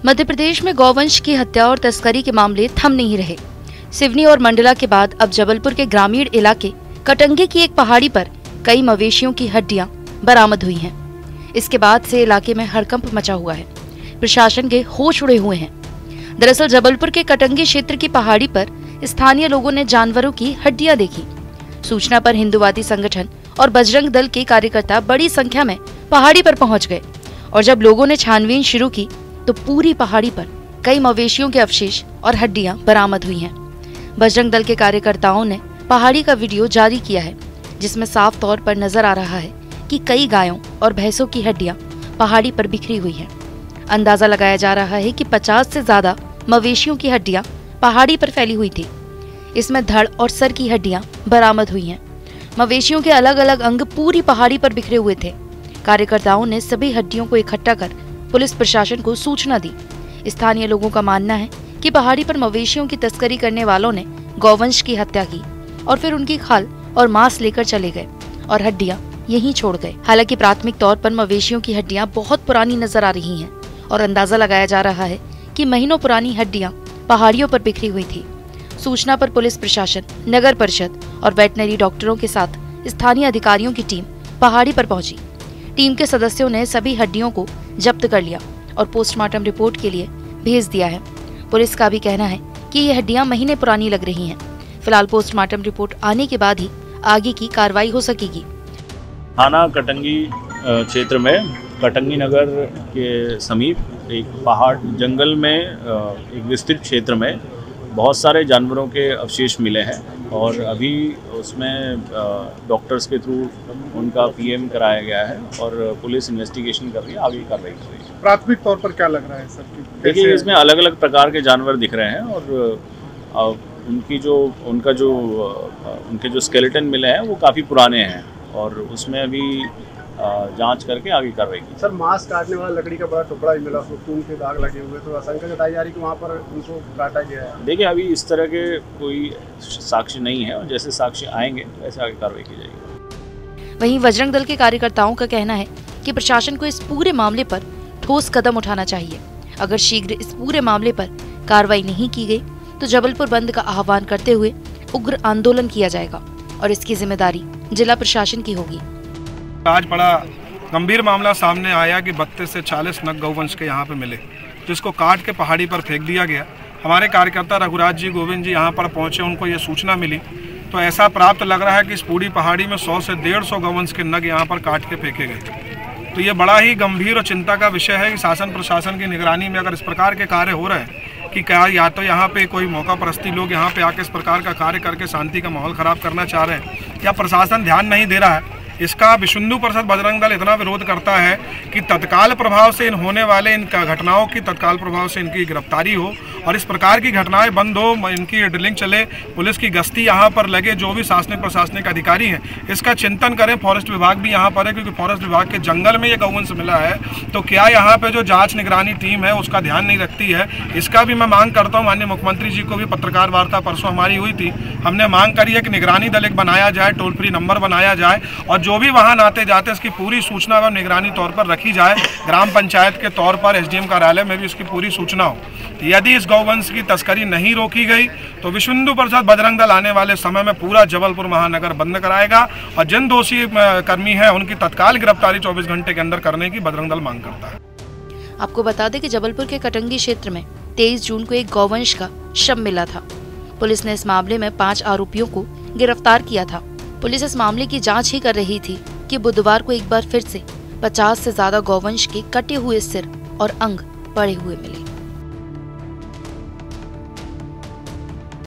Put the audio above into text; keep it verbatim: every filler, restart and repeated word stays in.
मध्य प्रदेश में गौवंश की हत्या और तस्करी के मामले थम नहीं रहे। सिवनी और मंडला के बाद अब जबलपुर के ग्रामीण इलाके कटंगी की एक पहाड़ी पर कई मवेशियों की हड्डियां बरामद हुई हैं। इसके बाद से इलाके में हड़कंप मचा हुआ है। प्रशासन के होश उड़े हुए हैं। दरअसल जबलपुर के कटंगी क्षेत्र की पहाड़ी पर स्थानीय लोगों ने जानवरों की हड्डियां देखी। सूचना पर हिंदुवादी संगठन और बजरंग दल के कार्यकर्ता बड़ी संख्या में पहाड़ी पर पहुंच गए और जब लोगों ने छानबीन शुरू की तो पूरी पहाड़ी पर कई मवेशियों के अवशेष और हड्डियां बरामद हुई हैं। बजरंग दल के कार्यकर्ताओं ने पहाड़ी का वीडियो जारी किया है, जिसमें साफ तौर पर नजर आ रहा है कि कई गायों और भैंसों की हड्डियां पहाड़ी पर बिखरी हुई हैं। अंदाजा लगाया जा रहा है कि पचास से ज्यादा मवेशियों की हड्डियां पहाड़ी पर फैली हुई थी। इसमें धड़ और सर की हड्डियां बरामद हुई हैं। मवेशियों के अलग अलग अंग पूरी पहाड़ी पर बिखरे हुए थे। कार्यकर्ताओं ने सभी हड्डियों को इकट्ठा कर पुलिस प्रशासन को सूचना दी। स्थानीय लोगों का मानना है कि पहाड़ी पर मवेशियों की तस्करी करने वालों ने गौवंश की हत्या की और फिर उनकी खाल और मांस लेकर चले गए और हड्डियां यहीं छोड़ गए। हालांकि प्राथमिक तौर पर मवेशियों की हड्डियां बहुत पुरानी नजर आ रही हैं और अंदाजा लगाया जा रहा है कि महीनों पुरानी हड्डियां पहाड़ियों पर बिखरी हुई थी। सूचना पर पुलिस प्रशासन, नगर परिषद और वेटनरी डॉक्टरों के साथ स्थानीय अधिकारियों की टीम पहाड़ी पर पहुंची। टीम के सदस्यों ने सभी हड्डियों को जब्त कर लिया और पोस्टमार्टम रिपोर्ट के लिए भेज दिया है। पुलिस का भी कहना है कि ये हड्डियां महीने पुरानी लग रही हैं। फिलहाल पोस्टमार्टम रिपोर्ट आने के बाद ही आगे की कार्रवाई हो सकेगी। थाना कटंगी क्षेत्र में कटंगी नगर के समीप एक पहाड़ जंगल में एक विस्तृत क्षेत्र में बहुत सारे जानवरों के अवशेष मिले हैं और अभी उसमें डॉक्टर्स के थ्रू उनका पीएम कराया गया है और पुलिस इन्वेस्टिगेशन कर रही है, आगे कार्रवाई कर रही है। प्राथमिक तौर पर क्या लग रहा है सर? देखिए, इसमें अलग अलग प्रकार के जानवर दिख रहे हैं और उनकी जो उनका जो उनके जो स्केलेटन मिले हैं वो काफ़ी पुराने हैं और उसमें अभी जांच करके आगे कार्रवाई की। सर, मांस काटने वाला लकड़ी का बड़ा टुकड़ा ही मिला, उसमें खून के दाग लगे हुए, तो आशंका जताई जा रही कि वहाँ पर उनको काटा गया है। देखिए, अभी इस तरह के कोई साक्ष्य नहीं है और जैसे साक्ष्य आएंगे वैसे आगे कार्रवाई की जाएगी। वहीं बजरंग दल के कार्यकर्ताओं का कहना है कि प्रशासन को इस पूरे मामले पर ठोस कदम उठाना चाहिए। अगर शीघ्र इस पूरे मामले पर कार्रवाई नहीं की गई तो जबलपुर बंद का आह्वान करते हुए उग्र आंदोलन किया जाएगा और इसकी जिम्मेदारी जिला प्रशासन की होगी। आज बड़ा गंभीर मामला सामने आया कि बत्तीस से चालीस नग गौवंश के यहाँ पे मिले, जिसको काट के पहाड़ी पर फेंक दिया गया। हमारे कार्यकर्ता रघुराज जी, गोविंद जी यहाँ पर पहुँचे, उनको ये सूचना मिली तो ऐसा प्राप्त लग रहा है कि इस पूरी पहाड़ी में सौ से डेढ़ सौ गौवंश के नग यहाँ पर काट के फेंके गए। तो ये बड़ा ही गंभीर और चिंता का विषय है कि शासन प्रशासन की निगरानी में अगर इस प्रकार के कार्य हो रहे हैं कि क्या या तो यहाँ पे कोई मौका परस्ती लोग यहाँ पे आके इस प्रकार का कार्य करके शांति का माहौल खराब करना चाह रहे हैं या प्रशासन ध्यान नहीं दे रहा है। इसका विश्व परिषद बजरंग दल इतना विरोध करता है कि तत्काल प्रभाव से इन होने वाले इन घटनाओं की तत्काल प्रभाव से इनकी गिरफ्तारी हो और इस प्रकार की घटनाएं बंद हो, इनकी ड्रिलिंग चले, पुलिस की गश्ती यहाँ पर लगे, जो भी शासनिक प्रशासनिक अधिकारी हैं इसका चिंतन करें। फॉरेस्ट विभाग भी यहाँ पर है क्योंकि फॉरेस्ट विभाग के जंगल में ये गौवंश मिला है, तो क्या यहाँ पे जो जाँच निगरानी टीम है उसका ध्यान नहीं रखती है। इसका भी मैं मांग करता हूँ, माननीय मुख्यमंत्री जी को भी पत्रकार वार्ता परसों हमारी हुई थी, हमने मांग करी है कि निगरानी दल एक बनाया जाए, टोल फ्री नंबर बनाया जाए और जो भी वाहन आते जाते इसकी पूरी सूचना व निगरानी तौर पर रखी जाए। ग्राम पंचायत के तौर पर एसडीएम कार्यालय में भी इसकी पूरी सूचना हो। यदि इस गौवंश की तस्करी नहीं रोकी गई तो विश्व हिंदू परिषद बजरंग दल आने वाले समय में पूरा जबलपुर महानगर बंद कराएगा और जिन दोषी कर्मी हैं उनकी तत्काल गिरफ्तारी चौबीस घंटे के अंदर करने की बजरंग दल मांग करता है। आपको बता दें कि जबलपुर के कटंगी क्षेत्र में तेईस जून को एक गौवंश का शव मिला था। पुलिस ने इस मामले में पाँच आरोपियों को गिरफ्तार किया था। पुलिस इस मामले की जांच ही कर रही थी कि बुधवार को एक बार फिर से पचास से ज्यादा गौवंश के कटे हुए सिर और अंग पड़े हुए मिले।